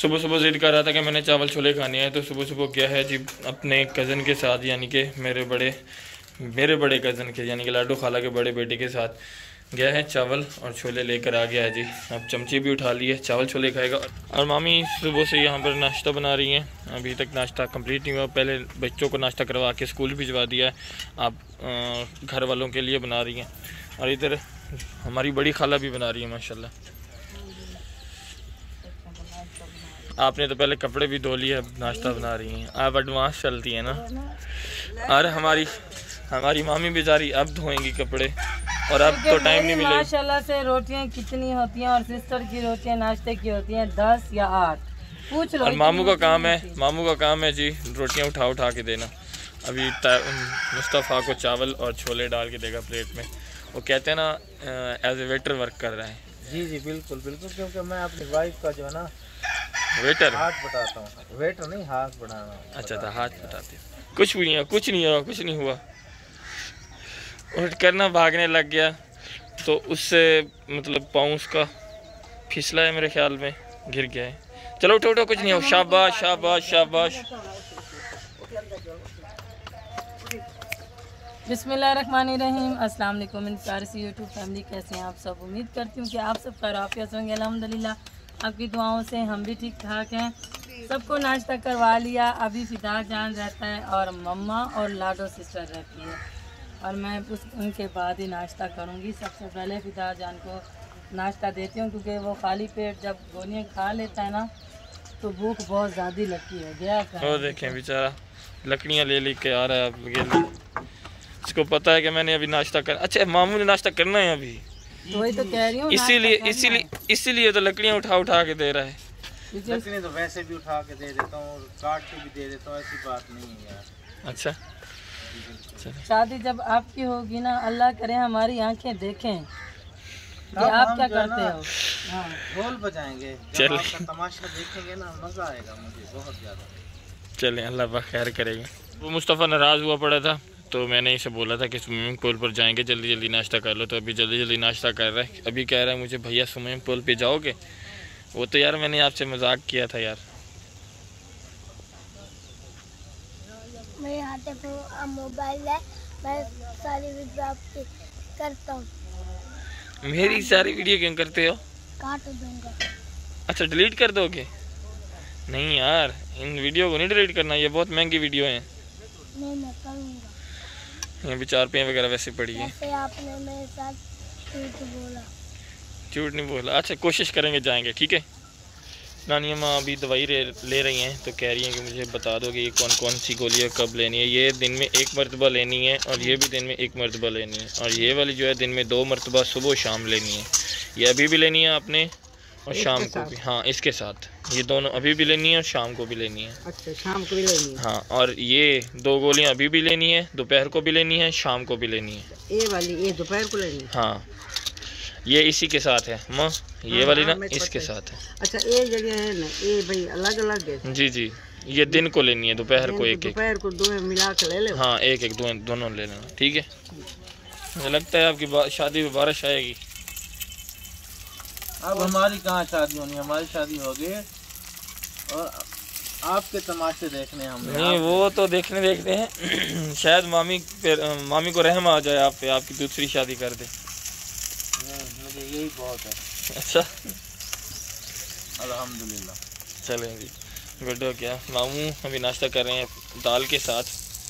सुबह सुबह ज़िद कर रहा था कि मैंने चावल छोले खाने हैं, तो सुबह सुबह गया है जी अपने कज़न के साथ, यानी कि मेरे बड़े कज़न के यानी कि लाडो खाला के बड़े बेटे के साथ गया है। चावल और छोले लेकर आ गया है जी। अब चमचे भी उठा लिए, चावल छोले खाएगा। और मामी सुबह से यहाँ पर नाश्ता बना रही हैं। अभी तक नाश्ता कंप्लीट नहीं हुआ, पहले बच्चों को नाश्ता करवा के स्कूल भिजवा दिया है, आप घर वालों के लिए बना रही हैं। और इधर हमारी बड़ी खाला भी बना रही है माशाल्लाह। आपने तो पहले कपड़े भी धो लिए, अब नाश्ता बना रही हैं। आप एडवांस चलती हैं ना। और हमारी मामी बेचारी अब धोएंगी कपड़े, और अब तो टाइम नहीं मिलेगा। माशाल्लाह से रोटियां कितनी होती हैं, और सिस्टर की रोटियां नाश्ते की होती हैं 10 या 8, पूछ लो। और मामू का काम है जी रोटियां उठा के देना। अभी मुस्तफ़ा को चावल और छोले डाल के देगा प्लेट में। वो कहते हैं ना एज ए वेटर वर्क कर रहा है। जी जी बिल्कुल बिल्कुल, क्योंकि मैं अपनी वाइफ का जो है ना वेटर हाथ बताता हूँ, वेटर नहीं हाथ बढ़ाना। अच्छा था, हाथ बताते। कुछ नहीं हुआ। उठ करना भागने लग गया, तो उससे मतलब पाँव उसका फिसला है, मेरे ख्याल में गिर गया है। चलो उठो, कुछ नहीं हो। शाबाश शाबाश शाबाश। बिस्मिल्लाहिर्रहमानिर्रहीम। अस्सलाम वालेकुम प्यारे सी यूट्यूब फैमिली, कैसे हैं आप सब। उम्मीद करती हूँ कि आप सब खैरियत होंगे। अल्हम्दुलिल्लाह आपकी दुआओं से हम भी ठीक ठाक हैं। सबको नाश्ता करवा लिया। अभी फिदा जान रहता है और मम्मा और लाडो सिस्टर रहती है, और मैं उनके बाद ही नाश्ता करूँगी। सबसे पहले फिदा जान को नाश्ता देती हूँ, क्योंकि वो खाली पेट जब गोलियाँ खा लेता है ना तो भूख बहुत ज़्यादा लगती है। गया वो देखें बेचारा लकड़ियाँ ले के आ रहा है। इसको पता है कि मैंने अभी नाश्ता कर। अच्छा, मामू ने नाश्ता करना है अभी, तो वही तो कह रही हूँ। इसीलिए तो लकड़ियाँ उठा के दे रहा है। लकड़ियाँ तो वैसे भी उठा के दे देता हूँ और काट के भी दे देता हूँ, ऐसी बात नहीं है यार। अच्छा, शादी जब आपकी होगी ना, अल्लाह करे हमारी आंखें देखें कि आप क्या करते हो। हाँ, ढोल बजाएंगे, जब आपका तमाशा देखेंगे ना, मज़ा आएगा मुझे बहुत ज़्यादा। चलें, अल्लाह खैर करेगा। वो मुस्तफ़ा नाराज़ हुआ पड़ा था, तो मैंने इसे बोला था कि स्विमिंग पूल पर जाएंगे, जल्दी जल्दी नाश्ता कर लो। तो अभी जल्दी नाश्ता कर रहा है। अभी कह रहा है मुझे भैया स्विमिंग पूल पे जाओगे। वो तो यार मैंने आपसे मजाक किया था यार। मेरे हाथ में मोबाइल है, मैं सारी वीडियो आपकी करता हूँ। मेरी सारी वीडियो क्यों करते हो? काट दूंगा। अच्छा, डिलीट कर दोगे? नहीं यार, इन वीडियो को नहीं डिलीट करना, ये बहुत महंगी वीडियो हैं। नहीं, मैं करूँगा। यहाँ भी 4 रुपये वगैरह वैसे पड़ी है। जैसे आपने मेरे साथ झूठ नहीं बोला। अच्छा, कोशिश करेंगे, जाएंगे, ठीक है। नानी अम्मा अभी दवाई ले रही हैं, तो कह रही हैं कि मुझे बता दो कि ये कौन सी गोलियाँ कब लेनी है। ये दिन में 1 मरतबा लेनी है, और ये भी दिन में 1 मरतबा लेनी है, और ये वाली जो है दिन में 2 मरतबा सुबह शाम लेनी है। ये अभी भी लेनी है आपने, और शाम को भी। हाँ, इसके साथ ये दोनों अभी भी लेनी है और शाम को भी लेनी है। अच्छा, शाम को भी लेनी है। हाँ, और ये 2 गोलियाँ अभी भी लेनी है, दोपहर को भी लेनी है, शाम को भी लेनी है। ये दोपहर को लेनी है। हाँ, ये इसी के साथ है माँ, ये वाली ना इसके साथ है। अच्छा, ये जगह है ना, ये भाई अलग अलग है। जी, ये दिन को लेनी है, दोपहर को एक दोपहर को 2 मिला के ले लो। हाँ, एक दोनों ले लेना, ठीक है। मुझे लगता है आपकी शादी में बारिश आएगी। अब हमारी कहाँ शादी होनी, हमारी शादी हो गई और आपके तमाशे देखने हम नहीं, वो तो देखने हैं। शायद मामी को रहम आ जाए आप पे, आपकी दूसरी शादी कर दे। मुझे यही बहुत है। अच्छा, अल्हम्दुलिल्लाह। चलें जी, गुड हो गया। मामू अभी नाश्ता कर रहे हैं दाल के साथ,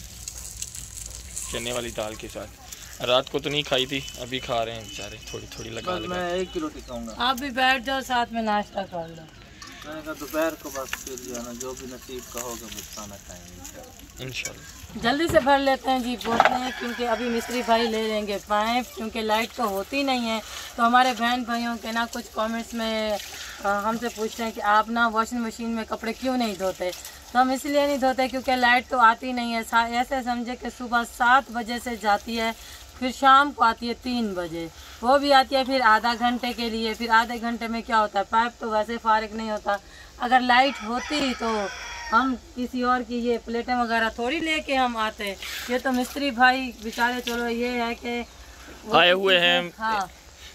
चने वाली दाल के साथ। रात को तो नहीं खाई थी, अभी खा रहे हैं बेचारे, थोड़ी लगा। मैं 1 ही रोटी खाऊंगा। आप भी बैठ जाओ, साथ में नाश्ता कर लो। मैंने कहा दोपहर को बस फिर जो है ना, जो भी नसीब का होगा वो खाना खाएंगे इंशाल्लाह। जल्दी से भर लेते हैं जी बोतलें, क्योंकि अभी मिस्त्री भाई ले लेंगे पाइप, क्योंकि लाइट तो होती नहीं है। तो हमारे बहन भाइयों के ना कुछ कमेंट्स में हमसे पूछते हैं कि आप ना वॉशिंग मशीन में कपड़े क्यों नहीं धोते। तो हम इसलिए नहीं धोते क्योंकि लाइट तो आती नहीं है। ऐसे समझे कि सुबह 7 बजे से जाती है, फिर शाम को आती है 3 बजे, वो भी आती है फिर आधा घंटे के लिए। फिर आधे घंटे में क्या होता है, पाइप तो वैसे फारिग नहीं होता। अगर लाइट होती तो हम किसी और की ये प्लेटें वगैरह थोड़ी लेके हम आते। ये तो मिस्त्री भाई बेचारे, चलो ये है कि आए हुए हैं। हाँ,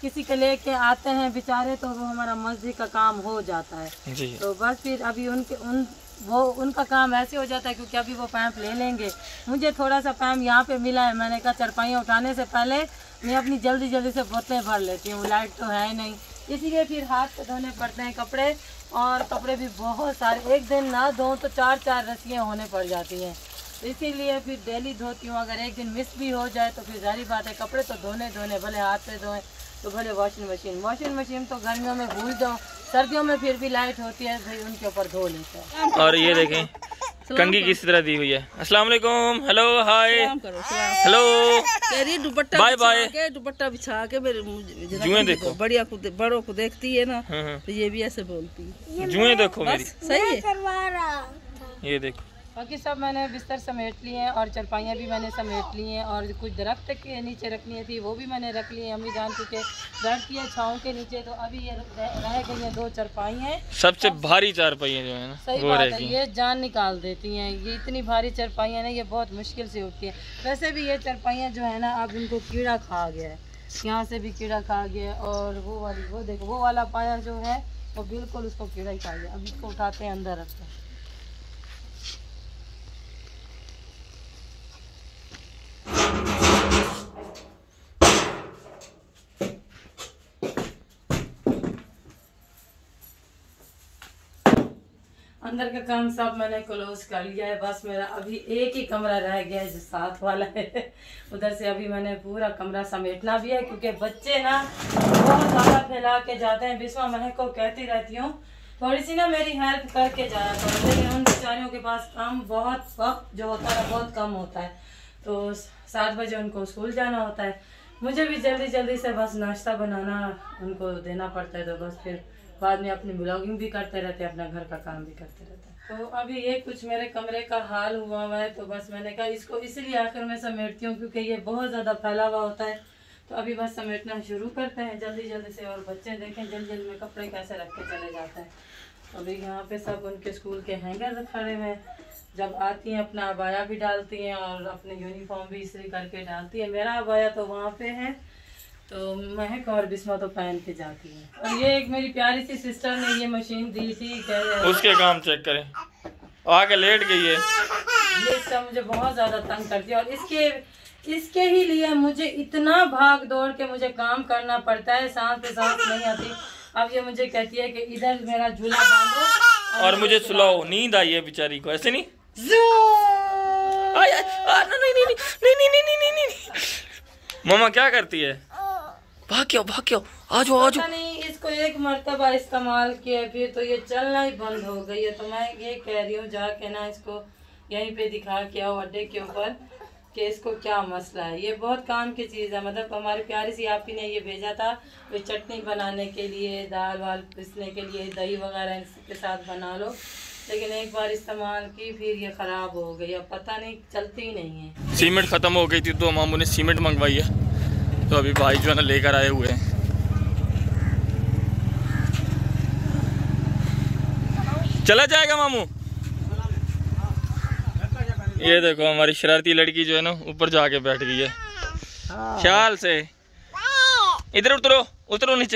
किसी के लेके आते हैं बेचारे तो वो हमारा मस्जिद का काम हो जाता है जी। तो बस फिर अभी उनका काम ऐसे हो जाता है क्योंकि अभी वो पैंप ले लेंगे। मुझे थोड़ा सा पैंप यहाँ पे मिला है, मैंने कहा चारपाइयाँ उठाने से पहले मैं अपनी जल्दी से बोतलें भर लेती हूँ, लाइट तो है नहीं, इसीलिए फिर हाथ से धोने पड़ते हैं कपड़े। और कपड़े भी बहुत सारे, एक दिन ना धो तो 4-4 रस्सियाँ होने पड़ जाती हैं, इसीलिए फिर डेली धोती हूँ। अगर एक दिन मिस भी हो जाए तो फिर जारी बात है, कपड़े तो धोने भले हाथ से धोएं तो भले वॉशिंग मशीन तो गर्मियों में भूल जाओ, सर्दियों में फिर भी लाइट होती है भाई उनके ऊपर धो लेते हैं। और ये देखें कंघी किस तरह दी हुई है। अस्सलाम वालेकुम, hello, hi, hello, dupatta bye bye. Dupatta बिछा के जुएं देखो, बढ़िया बड़ों को देखती है ना तो ये भी ऐसे बोलती है। जुएं देखो मेरी, सही है। ये देखो बाकी सब मैंने बिस्तर समेट लिए हैं और चारपाइयाँ भी मैंने समेट ली हैं और कुछ दरख्त के नीचे रखनी थी वो भी मैंने रख ली हैं। अम्मी जान चुके दरख्त की छाँव के नीचे, तो अभी ये रह गई हैं 2 चारपाइयाँ। सबसे भारी चारपाइयाँ जो है ना सही वो बात है, ये जान निकाल देती हैं। ये इतनी भारी चारपाइयाँ ना ये बहुत मुश्किल से उठती हैं। वैसे भी ये चारपाइयाँ जो है ना अब इनको कीड़ा खा गया है, यहाँ से भी कीड़ा खा गया और वो वाली वो देखो वो वाला पाया जो है वो बिल्कुल उसको कीड़ा ही खा गया। अब इसको उठाते हैं अंदर रखते हैं। अंदर का काम सब मैंने क्लोज कर लिया है, बस मेरा अभी एक ही कमरा रह गया है जो साथ वाला है। उधर से अभी मैंने पूरा कमरा समेटना भी है क्योंकि बच्चे ना बहुत ज़्यादा फैला के जाते हैं। बिस्मा महक को कहती रहती हूँ थोड़ी सी ना मेरी हेल्प करके जाया करो, लेकिन उन बेचारियों के पास काम बहुत वक्त जो होता है बहुत कम होता है, तो 7 बजे उनको स्कूल जाना होता है। मुझे भी जल्दी से बस नाश्ता बनाना उनको देना पड़ता है, तो बस फिर बाद में अपनी ब्लॉगिंग भी करते रहते हैं, अपना घर का काम भी करते रहते हैं। तो अभी ये कुछ मेरे कमरे का हाल हुआ है, तो बस मैंने कहा इसको इसलिए आखिर में समेटती हूँ क्योंकि ये बहुत ज़्यादा फैला हुआ होता है। तो अभी बस समेटना शुरू करते हैं जल्दी से। और बच्चे देखें जल्दी में कपड़े कैसे रख के चले जाते हैं। अभी यहाँ पे सब उनके स्कूल के हैंगर खड़े हुए हैं, जब आती हैं अपना अबाया भी डालती हैं और अपने यूनिफॉर्म भी इस्त्री करके डालती है। मेरा अबाया तो वहाँ पे है, तो महक और बिस्मा तो पहन के जाती है। और ये एक मेरी प्यारी सी सिस्टर ने ये मशीन दी थी, उसके काम चेक करें, आके लेट गई है। ये सब मुझे बहुत ज़्यादा तंग करती है और इसके ही लिए मुझे इतना भाग दौड़ के मुझे काम करना पड़ता है, सांस पे सांस नहीं आती। अब ये मुझे कहती है कि इधर मेरा झूला बांधो और मुझे सुलाओ, नींद आई है बेचारी को, ऐसे नहीं। मामा क्या करती है? भाग क्यों, आ जाओ। नहीं, इसको एक मर्तबा इस्तेमाल किया फिर तो ये चलना ही बंद हो गई है। तो मैं ये कह रही हूँ जाके ना इसको यहीं पे दिखा के आओ अड्डे के ऊपर कि इसको क्या मसला है। ये बहुत काम की चीज़ है, मतलब हमारी प्यारी सी आपी ने ये भेजा था कोई चटनी बनाने के लिए, दाल वाल पीसने के लिए, दही वगैरह इसके साथ बना लो, लेकिन एक बार इस्तेमाल की फिर ये ख़राब हो गई, अब पता नहीं चलती ही नहीं है। सीमेंट ख़त्म हो गई थी तो मामू ने सीमेंट मंगवाई है, तो अभी भाई जो है ना लेकर आए हुए हैं। चला जाएगा मामू। ये देखो हमारी शरारती लड़की जो है ना ऊपर जाके बैठ गई है। ख्याल से इधर उतरो नीचे।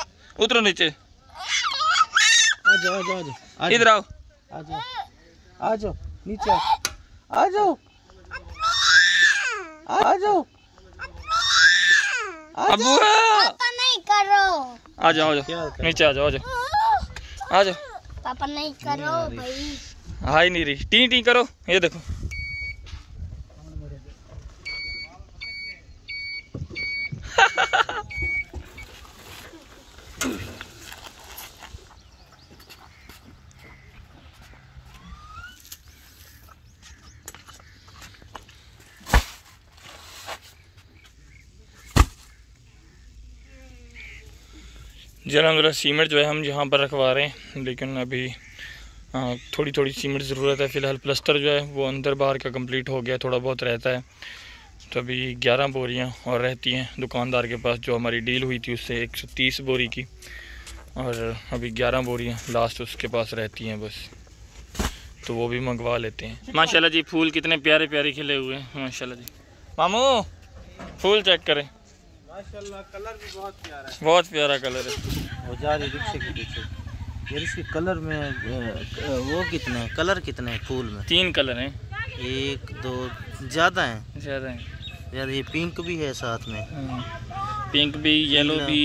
आ जाओ इधर आओ। आ जाओ नीचे आ जाओ। अबू पापा नहीं करो। आ जाओ नीचे आ जाओ। पापा नहीं करो भाई। हाय नहीं रही, टी करो। ये देखो जी अलहमदुलिल्लाह सीमेंट जो है हम यहाँ पर रखवा रहे हैं, लेकिन अभी थोड़ी सीमेंट ज़रूरत है। फ़िलहाल प्लस्तर जो है वो अंदर बाहर का कंप्लीट हो गया, थोड़ा बहुत रहता है। तो अभी 11 बोरियाँ और रहती हैं दुकानदार के पास, जो हमारी डील हुई थी उससे 130 बोरी की, और अभी 11 बोरियाँ लास्ट उसके पास रहती हैं बस, तो वो भी मंगवा लेते हैं। माशाल्लाह जी फूल कितने प्यारे खिले हुए हैं माशाल्लाह जी। मामू फूल चेक करें, माशाल्लाह कलर भी बहुत प्यारा है, बहुत प्यारा कलर है। वो जा रही रिक्शे के पीछे यार। इसके कलर में वो कितने हैं, कलर कितने हैं फूल में? 3 कलर हैं। 1 2 ज़्यादा हैं, ज़्यादा हैं यार। ये पिंक भी है साथ में, पिंक भी, येलो भी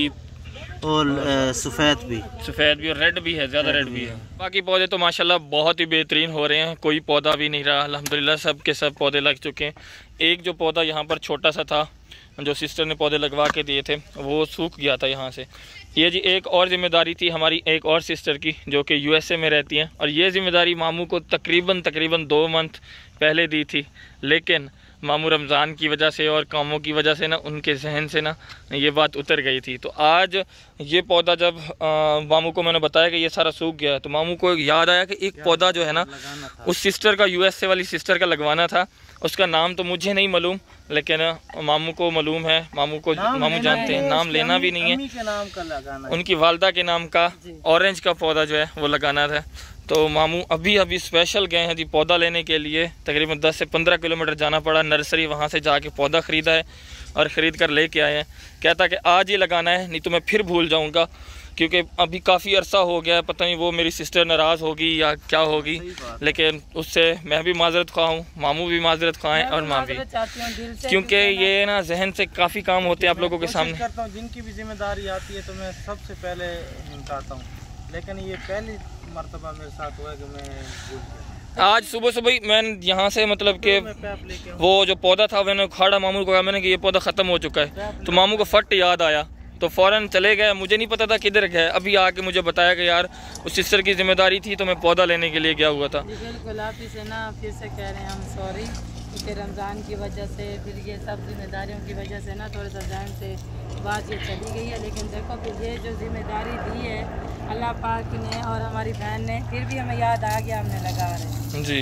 और सफ़ेद भी और रेड भी है, ज़्यादा रेड भी है। बाकी पौधे तो माशाल्लाह बहुत ही बेहतरीन हो रहे हैं, कोई पौधा भी नहीं रहा अल्हम्दुलिल्लाह, सब के सब पौधे लग चुके हैं। एक जो पौधा यहाँ पर छोटा सा था, जो सिस्टर ने पौधे लगवा के दिए थे, वो सूख गया था यहाँ से। ये जी एक और ज़िम्मेदारी थी हमारी एक और सिस्टर की, जो कि यूएसए में रहती हैं, और ये ज़िम्मेदारी मामू को तकरीबन 2 मंथ पहले दी थी, लेकिन मामू रमज़ान की वजह से और कामों की वजह से ना उनके जहन से ना ये बात उतर गई थी। तो आज ये पौधा जब मामू को मैंने बताया कि ये सारा सूख गया है, तो मामू को याद आया कि एक पौधा जो है ना उस सिस्टर का, यूएसए वाली सिस्टर का लगवाना था। उसका नाम तो मुझे नहीं मालूम, लेकिन मामू को मालूम है, मामू जानते हैं। नाम लेना भी नहीं है, के नाम का लगाना है। उनकी वालदा के नाम का ऑरेंज का पौधा जो है वो लगाना था। तो मामू अभी स्पेशल गए हैं जी पौधा लेने के लिए। तकरीबन 10 से 15 किलोमीटर जाना पड़ा नर्सरी, वहाँ से जाके पौधा ख़रीदा है और ख़रीद कर लेके आए हैं। कहता कि आज ही लगाना है, नहीं तो मैं फिर भूल जाऊँगा, क्योंकि अभी काफ़ी अरसा हो गया है। पता नहीं वो मेरी सिस्टर नाराज़ होगी या क्या होगी, लेकिन उससे मैं भी माजरत खा हूँ, मामू भी माजरत खाएँ और माँ भी, क्योंकि ये ना जहन से काफ़ी काम होते हैं आप लोगों के सामने। करता हूँ जिनकी भी जिम्मेदारी आती है तो मैं सबसे पहले निपटाता हूँ, लेकिन ये पहली मर्तबा मेरे साथ हुआ है कि मैं भूल गया। आज सुबह ही मैं यहाँ से मतलब कि वो जो पौधा था मैंने उखाड़ा, मामू को कहा मैंने कि ये पौधा ख़त्म हो चुका है, तो मामू को फट याद आया, तो फ़ौरन चले गए। मुझे नहीं पता था किधर गए, अभी आके मुझे बताया कि यार उस सिस्टर की जिम्मेदारी थी तो मैं पौधा लेने के लिए गया हुआ था। बिल्कुल, आप इसे ना फिर से कह रहे हैं हम सॉरी, क्योंकि रमज़ान की वजह से फिर ये सब जिम्मेदारियों की वजह से ना थोड़ा सा जहन से बात ये चली गई है। लेकिन देखो कि ये जो जिम्मेदारी दी है अल्लाह पाक ने और हमारी बहन ने, फिर भी हमें याद आ गया, हमने लगा रहे जी।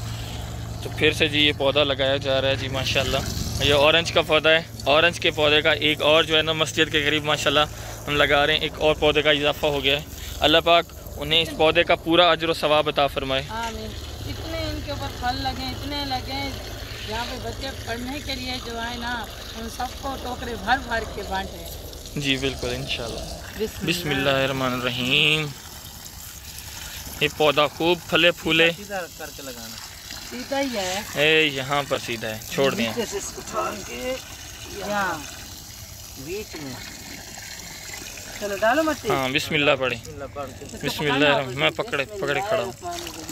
तो फिर से जी ये पौधा लगाया जा रहा है जी माशाल्लाह। ये ऑरेंज का पौधा है, ऑरेंज के पौधे का एक और जो है ना मस्जिद के करीब माशाल्लाह हम लगा रहे हैं, एक और पौधे का इजाफा हो गया है। अल्लाह पाक उन्हें इस पौधे का पूरा अजर व सवाब अता फरमाए। आमीन। इतने इनके ऊपर फल लगे, इतने लगे, यहाँ पे बच्चे पढ़ने के लिए जो है ना उन सबको टोकरे भर भर के बांटे। जी बिल्कुल इंशाल्लाह। बिस्मिल्लाहिर्रहमानिर्रहीम। ये पौधा खूब फले फूले, सीधा करके लगाना, सीधा ही है, यहाँ पर सीधा है, छोड़ दिया बीच में। चलो डालो मत। हाँ बिस्मिल्लाह पढ़े, बिस्मिल्लाह। मैं पकड़े खड़ा हूँ।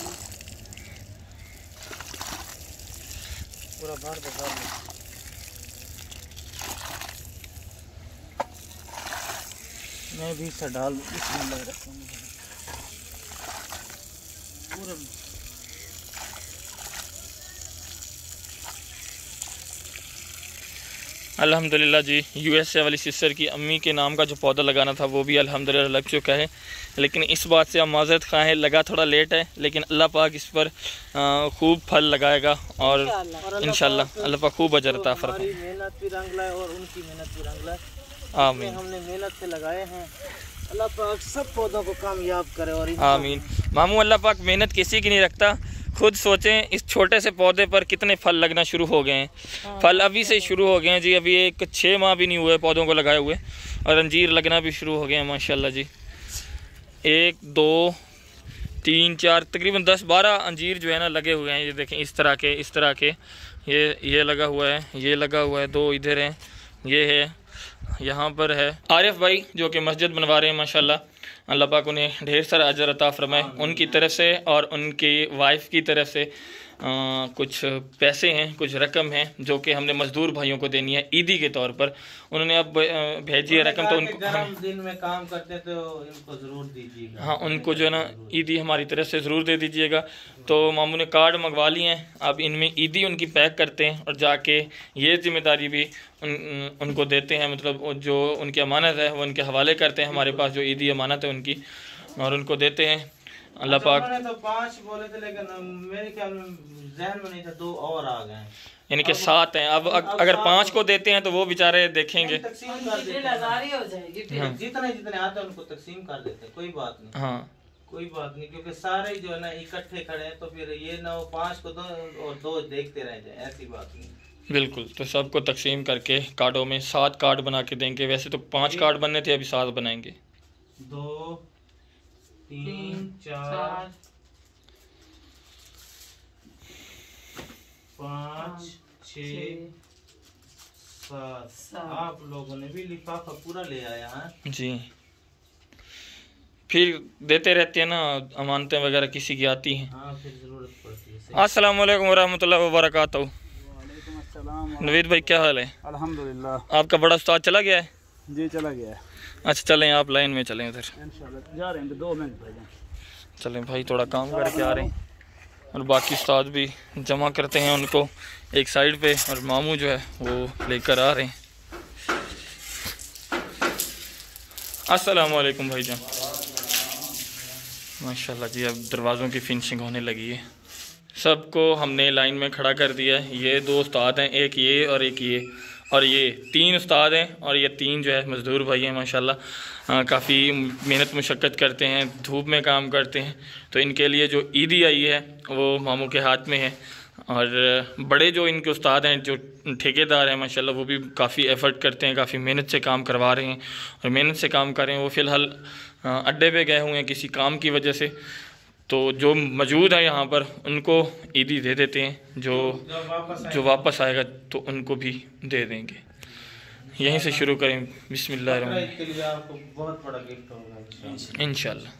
पूरा भर दो, मैं भी से डाल पूरा। अल्हम्दुलिल्लाह जी, यूएसए वाली सिस्टर की अम्मी के नाम का जो पौधा लगाना था वो भी अल्हम्दुलिल्लाह लग चुका है। लेकिन इस बात से हम माज़रत खा है, लगा थोड़ा लेट है, लेकिन अल्लाह पाक इस पर खूब फल लगाएगा और इंशाल्लाह अल्लाह पाक खूब अजर अता फरमाए। मेहनत भी रंग लाए और उनकी मेहनत भी रंग लाए। आमीन। हमने मेहनत से लगाए हैं, अल्लाह पाक सब पौधों को कामयाब करे और आमीन। मामू अल्लाह पाक मेहनत किसी की नहीं रखता, खुद सोचें इस छोटे से पौधे पर कितने फल लगना शुरू हो गए हैं। फल अभी से शुरू हो गए हैं जी, अभी 6 माह भी नहीं हुए पौधों को लगाए हुए, और अंजीर लगना भी शुरू हो गए हैं माशाल्लाह जी। 1 2 3 4 तकरीबन 10-12 अंजीर जो है ना लगे हुए हैं। ये देखें इस तरह के ये लगा हुआ है, ये लगा हुआ है, 2 इधर हैं, ये है, यहाँ पर है। आरिफ भाई जो कि मस्जिद बनवा रहे हैं माशाल्लाह, अल्लाह पाक उन्हें ढेर सारा अजर अता फरमाए, उनकी तरफ से और उनकी वाइफ की तरफ से कुछ पैसे हैं, कुछ रकम है जो कि हमने मज़दूर भाइयों को देनी है ईदी के तौर पर। उन्होंने अब भेजी है रकम, तो उनको दिन में काम करते तो इनको ज़रूर दीजिएगा। हाँ, उनको जो है ना ईदी हमारी तरफ से ज़रूर दे दीजिएगा। तो मामू ने कार्ड मंगवा लिए हैं, अब इनमें ईदी उनकी पैक करते हैं और जाके ये जिम्मेदारी भी उनको देते हैं, मतलब जो उनकी अमानत है वो उनके हवाले करते हैं हमारे पास, जो ईदी अमानत है उनकी, और उनको देते हैं। अल्लाह पाक। मैंने तो 5 बोले थे, लेकिन मेरे ख्याल में ज़हन में नहीं था, 2 और आ गए, यानी कि 7 हैं। अब अगर 5 को देते हैं तो वो बेचारे देखेंगे, तकसीम कर देते हैं, जितने आते हैं उनको तकसीम कर देते हैं, कोई बात नहीं। हाँ कोई बात नहीं, क्योंकि सारे जो है ना इकट्ठे खड़े हैं, तो फिर ये ना वो 5 को दो और 2 देखते रह जाए, ऐसी बात नहीं। बिल्कुल। तो सबको तकसीम करके कार्डों में 7 कार्ड बना के देंगे। वैसे तो 5 कार्ड बनने थे, अभी 7 बनाएंगे। 2 3 4 5 6 7। आप लोगों ने भी लिफाफा पूरा ले आया है जी। फिर देते रहते हैं ना, अमानतें वगैरह किसी की आती हैं। हाँ, फिर जरूरत पड़ती है। अस्सलाम वालेकुम वरहमतुल्लाहि वबरकातुहू। नवीद भाई क्या हाल है? अल्हम्दुलिल्लाह। आपका बड़ा उस्ताद चला गया है? जी चला गया है। अच्छा चलें, आप लाइन में चलें उधर। इंशाल्लाह जा रहे हैं, 2 मिनट भाई। चलें भाई, थोड़ा काम करके आ रहे हैं और बाकी उस्ताद भी जमा करते हैं उनको एक साइड पे, और मामू जो है वो लेकर आ रहे हैं। अस्सलाम वालेकुम भाईजान। माशाल्लाह जी, अब दरवाज़ों की फिनिशिंग होने लगी है। सबको हमने लाइन में खड़ा कर दिया है। ये 2 उस्ताद हैं, एक ये और एक ये, और ये 3 उस्ताद हैं, और ये 3 जो है मज़दूर भाई हैं माशाल्लाह। काफ़ी मेहनत मुशक्क़त करते हैं, धूप में काम करते हैं। तो इनके लिए जो ईदी आई है वो मामू के हाथ में है। और बड़े जो इनके उस्ताद हैं, जो ठेकेदार हैं माशाल्लाह, वो भी काफ़ी एफ़र्ट करते हैं, काफ़ी मेहनत से काम करवा रहे हैं और मेहनत से काम कर रहे हैं। वो फ़िलहाल अड्डे पे गए हुए हैं किसी काम की वजह से, तो जो मौजूद है यहाँ पर उनको ईदी दे देते हैं। जो वापस आएगा तो उनको भी दे देंगे। यहीं से शुरू करें। बिस्मिल्लाह के लिए आपको बहुत बड़ा गिफ्ट होगा इंशाल्लाह।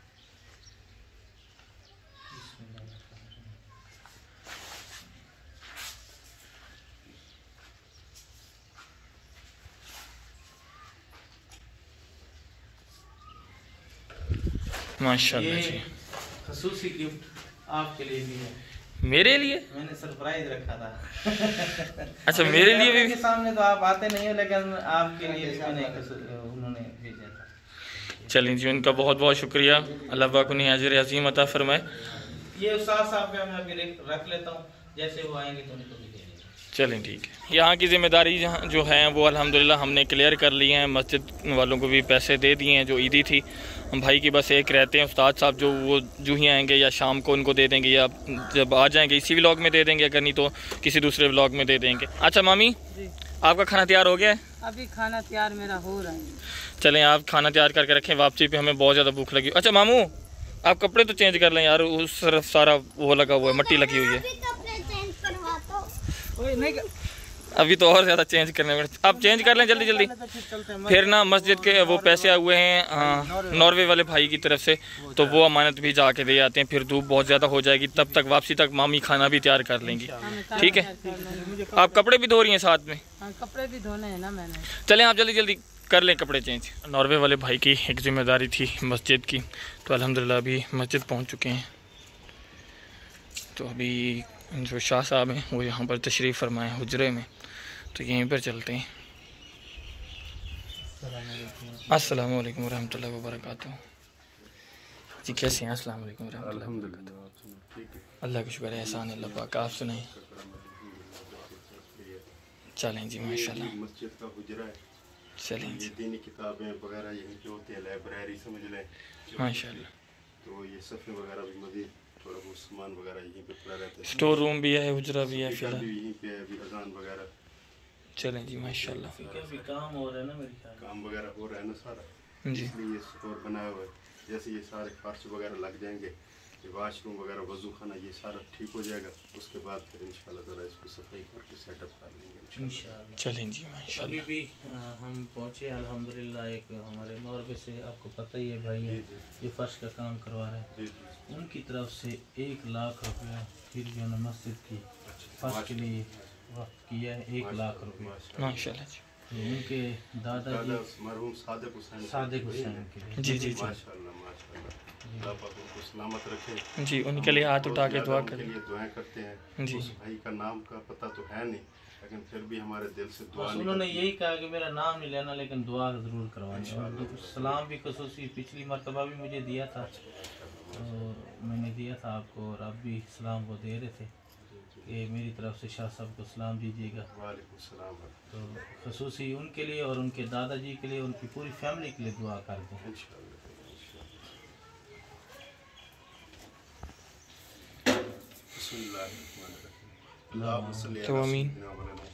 माशाल्लाह जी। खसूसी गिफ्ट आपके लिए भी है। मेरे लिए? मैंने सरप्राइज रखा था। अच्छा, मेरे लिए भी? के सामने तो आप आते नहीं हो, लेकिन आपके लिए भी उन्होंने भेजा था। चलें जी, उनका बहुत बहुत शुक्रिया। अल्लाह पाक उन्हें अजर अज़ीम अता फरमाए। ये उस्ताद साहब का मैं अभी रख लेता हूँ, जैसे वो आएंगे तो उनको भी दे देंगे। चलें ठीक है। यहाँ की ज़िम्मेदारी जो है वो अल्हम्दुलिल्लाह हमने क्लियर कर ली हैं। मस्जिद वालों को भी पैसे दे दिए हैं जो ईदी थी। भाई की बस एक रहते हैं उस्ताद साहब, जो वो जो ही आएंगे या शाम को उनको दे देंगे, या जब आ जाएंगे इसी व्लॉग में दे देंगे, अगर नहीं तो किसी दूसरे व्लॉग में दे देंगे। अच्छा मामी जी, आपका खाना तैयार हो गया है? अभी खाना तैयार मेरा हो रहा है। चलें, आप खाना तैयार करके रखें, वापसी पे हमें बहुत ज़्यादा भूख लगी। अच्छा मामू, आप कपड़े तो चेंज कर लें यार, उस तरफ सारा वो लगा हुआ है, मट्टी लगी हुई है। अभी तो और ज़्यादा चेंज करने में, आप चेंज कर लें जल्दी जल्दी। फिर ना मस्जिद के वो पैसे आए हुए हैं नॉर्वे वाले भाई की तरफ से, तो वो अमानत भी जाके दे आते हैं। फिर धूप बहुत ज़्यादा हो जाएगी, तब तक वापसी तक मामी खाना भी तैयार कर लेंगी। ठीक है, आप कपड़े भी धो रही हैं साथ में? हाँ, कपड़े भी धोने हैं ना मैंने। चलें आप जल्दी जल्दी कर लें कपड़े चेंज। नॉर्वे वाले भाई की एक जिम्मेदारी थी मस्जिद की, तो अल्हम्दुलिल्लाह अभी मस्जिद पहुँच चुके हैं। तो अभी जो शाह साहब हैं वो यहाँ पर तशरीफ़ फरमाए हुजरे में, तो यहीं पर चलते हैं। अस्सलाम वालेकुम रहमतुल्लाहि व बरकातुहू। जी कैसे हैं? अस्सलाम वालेकुम रहमतुल्लाहि व बरकातुहू। अल्लाह का शुक्र है, एहसान अल्लाह पाक। आप सुनाएं। चलें जी माशाल्लाह। मस्जिद का हुजरा है। चलें जी, दीनी किताबें वगैरह यहीं पे होती है, लाइब्रेरी समझ लें माशाल्लाह। तो ये सफ़े वगैरह भी मज़ीद थोड़ा बहुत सामान वगैरह यहीं पे पड़ा रहता है। स्टोर रूम भी है, हुजरा भी है फिलहाल। यहीं पे है, अभी अजान वगैरह। चलें जी माशाल्लाह। काम हो रहा है ना, मेरे ख्याल काम वगैरह हो रहा है ना सारा, जी इसलिए ये स्टोर बनाया हुआ है। जैसे ये सारे फर्श वगैरह लग जाएंगे, ये वाशरूम वगैरह, वजू खाना, ये सारा ठीक हो जाएगा। उसके बाद फिर इंशाल्लाह ज़रा इसको सफाई करके सेटअप कर लेंगे इंशाल्लाह। चलें जी अभी माशाल्लाह। भी हम पहुँचे अल्हम्दुलिल्लाह। एक हमारे नॉर्वे से, आपको पता ही है भाई है, ये फर्श का काम करवा रहे हैं। उनकी तरफ से 1 लाख रुपया फिर जो है मस्जिद की फर्श के लिए वक्त किया है, 1 लाख रुपया माशाल्लाह जी। तो उनके दादाजी मरहूम सादिक हुसैन के लिए। जी जी जी माशाल्लाह माशाल्लाह, अल्लाह पाक उनको सलामत रखे। जी, उनके लिए हाथ उठा के दुआ उनके करें। लिए दुआएं करते हैं। जी। उस भाई का नाम का पता तो है नहीं, लेकिन फिर भी हमारे दिल से दुआ बस निकलती उन्होंने है। यही कहा कि मेरा नाम नहीं लेना, लेकिन दुआ ज़रूर करवानी। और सलाम भी खसूसी पिछली मरतबा भी मुझे दिया था, तो मैंने दिया था आपको, और आप भी सलाम को दे रहे थे कि मेरी तरफ से शाह साहब को सलाम दीजिएगा। वालेकुम सलाम। तो खसूसी उनके लिए और उनके दादाजी के लिए, उनकी पूरी फैमिली के लिए दुआ कर दें। इंशाल्लाह। बिस्मिल्लाहिर्रहमानिर्रहीम। तो आमीन।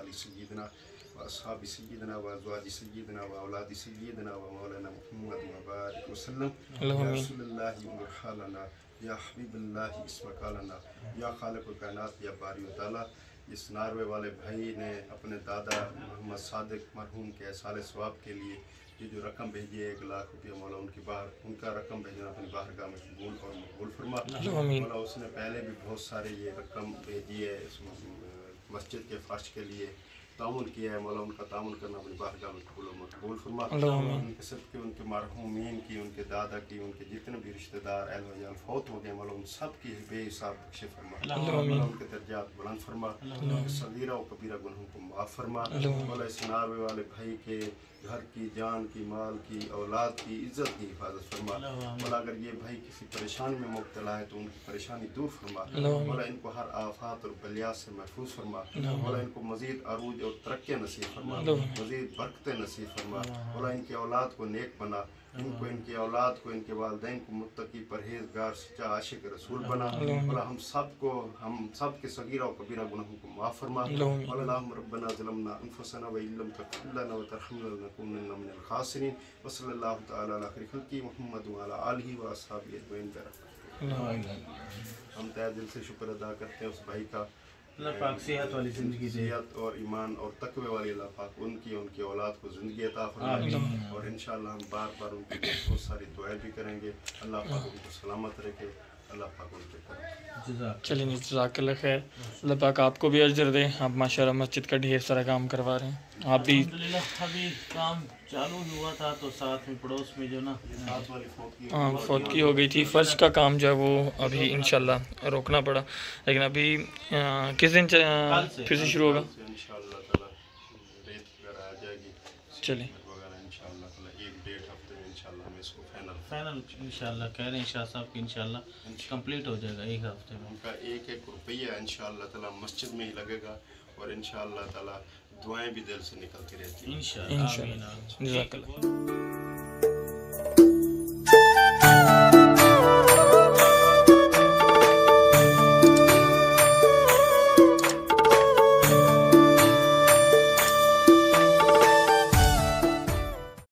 असहाबी सय्यिदना व असहाबी सय्यिदना व अज़वाजी सय्यिदना व औलादी सय्यिदना व मौलाना मुहम्मद व बारिक वसल्लम या रसूलुल्लाह उमरहालना या हबीबुल्लाह इसमकालना या खालिकुल कायनात या बारी व ताला। इस नारवे वाले भाई ने अपने दादा मोहम्मद सादिक मरहूम के साले सवाब के लिए ये जो रकम भेजी है 1 लाख रुपया, मौला उनकी बाहर उनका रकम भेजना अपनी बाहरगाह में कबूल और मकबूल फरमा। मौला उसने पहले भी बहुत सारे ये रकम भेजी है इस मस्जिद के फर्श के लिए तामुन किया है, मौला उनका तामुन करना अपनी बारगाह में कबूल और मकबूल फरमा। उनके सब के उनके मरहूमीन की, उनके दादा की, उनके जितने भी रिश्तेदार अहल व अयाल फौत हो गए, मौला उन सब की बेहिसाब बख्शे फरमा। मौला उनके दर्जात बुलंद फरमा, उनके सगीरा और कबीरा गुनाहों को माफ़ फरमा। मौला इस नारवे वाले भाई के घर की, जान की, माल की, औलाद की, इज्जत की हिफाजत फरमा। मौला अगर ये भाई किसी परेशानी में मुब्तला है तो उनकी परेशानी दूर फरमा। मौला इनको हर आफात और बलियात से महफूज फरमा। मौला इनको मज़ीद अरूज और तरक्की नसीब फरमा, मज़ीद बरकतें नसीब फरमा। मौला इनकी औलाद को नेक बना, इनको, इनकी औलाद को, इनके वालिदैन को मुत्तकी परहेज़गार सच्चा आशिक रसूल बना। मौला हम सब के सगीरा और कबीरा गुनाहों को माफ़ फरमा। मौला रब्बना ज़लमना अनफुसना व इल्लम तग़फिर लना व तरहमना लनकुनन्ना मिनल ख़ासिरीन व सल्लल्लाहु तआला अला खैरिल ख़ल्क़ि मुहम्मद व अला आलिहि व अस्हाबिहि अजमईन। हम तहे दिल से शुक्र अदा करते हैं उस भाई का, अल्लाह पाक सेहत वाली ज़िंदगी दे, सेहत और ईमान और तकवे वाली अल्लाह पाक उनकी औलाद को ज़िंदगी अता फरमाए। और इंशाअल्लाह हम बार बार उनकी बहुत सारी दुआएं भी करेंगे। अल्लाह पाक उनको सलामत रखे, अल्लाह पाक उनके करे। चलिए जज़ाकल्लाह खैर, अल्लाह पाक आपको भी अजर दे। आप माशाल्लाह मस्जिद का ढेर सारा काम करवा रहे हैं। आप भी अभी काम चालू हुआ था तो साथ में पड़ोस में जो ना फौतगी हो गई थी, फर्श का काम जो है वो अभी इंशाल्लाह रोकना पड़ा, लेकिन अभी किस दिन फिर से शुरू होगा इंशाअल्लाह ताला रेत वगैरह आ जाएगी। चलिए इंशाअल्लाह ताला 1-1.5 हफ्ते में इंशाअल्लाह हम इसको फाइनल इंशाअल्लाह कह रहे हैं शाह साहब कि इंशाअल्लाह कंप्लीट हो जाएगा 1 हफ्ते में। उनका 1-1 रुपया इंशाअल्लाह ताला मस्जिद में ही लगेगा और इंशाअल्लाह ताला दुआएं भी दिल से निकलती रहती हैं इंशाअल्लाह। जज़ाकल्लाह।